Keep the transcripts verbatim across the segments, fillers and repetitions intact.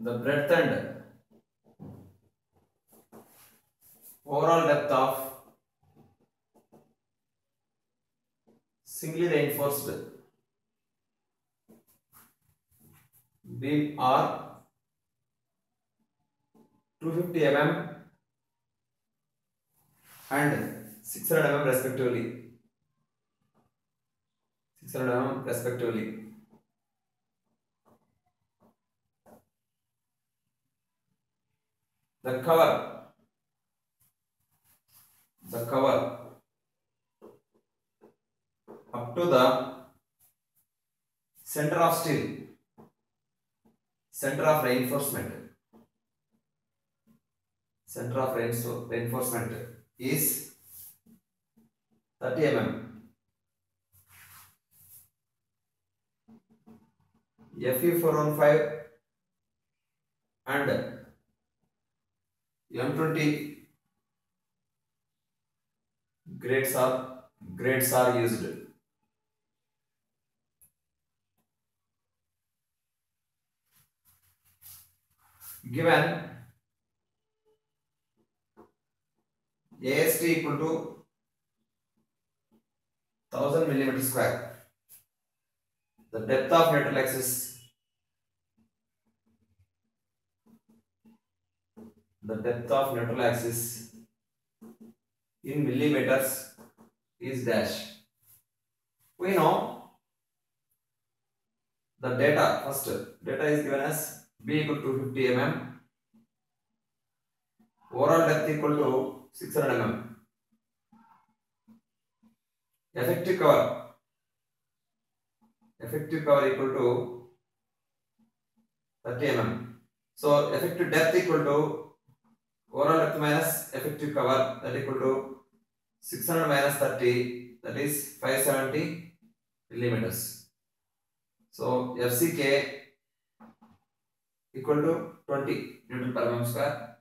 the breadth and overall depth of singly reinforced beam are two hundred fifty millimeters and six hundred millimeters respectively. six hundred millimeters respectively. The cover, the cover up to the center of steel, center of reinforcement, center of reinforcement is thirty millimeters. F E four fifteen and M twenty grades are grades are used. Given A S T equal to one thousand millimeters square, the depth of neutral axis, the depth of neutral axis in millimeters is dash. We know the data. First data is given as B equal to two hundred fifty millimeters, overall depth equal to six hundred millimeters, effective cover, effective cover equal to thirty millimeters. So effective depth equal to overall depth minus effective cover, that equal to six hundred minus thirty, that is five hundred seventy millimeters. So F C K equal to twenty Newton per mm square.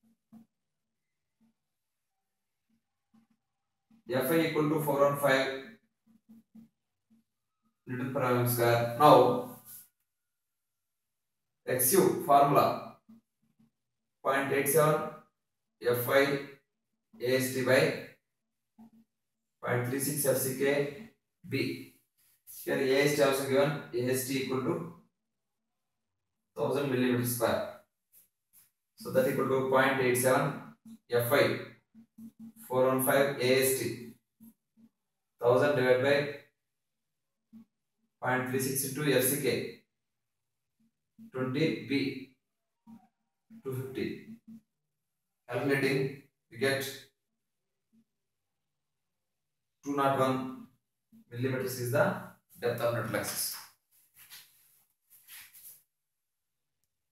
F I equal to four hundred fifteen Newton per mm square. Now X U formula zero point eight seven F I A S T by zero point three six F C K B. Here A S T also given, A S T equal to one thousand millimeters square. So that equal to zero point eight seven F I four hundred fifteen A S T one thousand divided by zero point three six into F C K twenty B two hundred fifty. Calculating, we get two hundred one millimeters is the depth of neutral axis.